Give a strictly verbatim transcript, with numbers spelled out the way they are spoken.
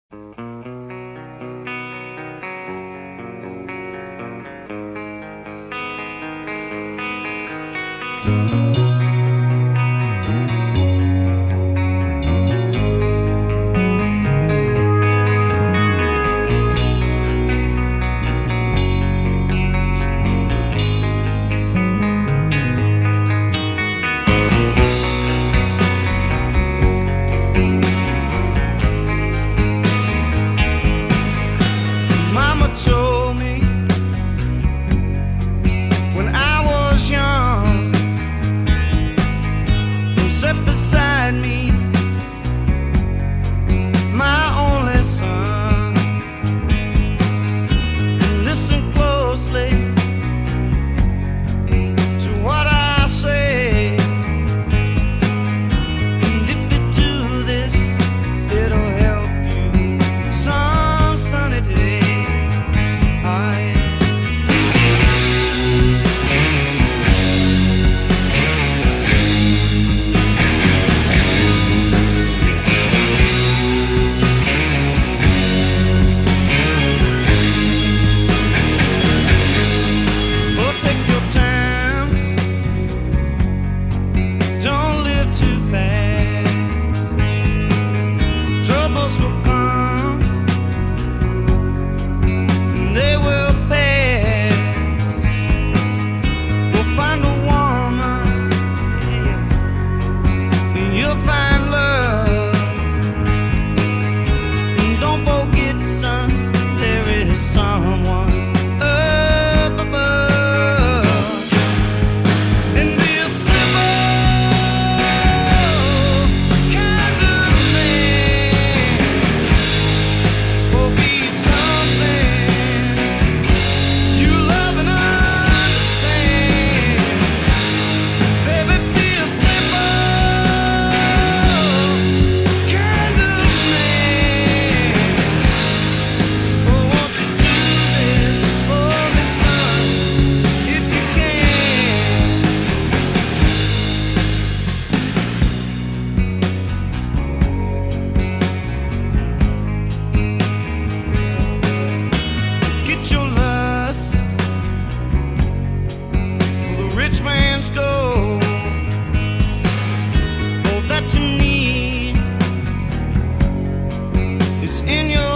Mama told me when I was young, sat beside me, my only son. Listen closely to what I say, and if you do this, it'll help you some sunny day. I will come, they will pass. We'll find a woman, yeah, and you'll find love. And don't forget, son, there is someone up above. And be a simple kind of man. Your lust for the rich man's gold, all that you need is in your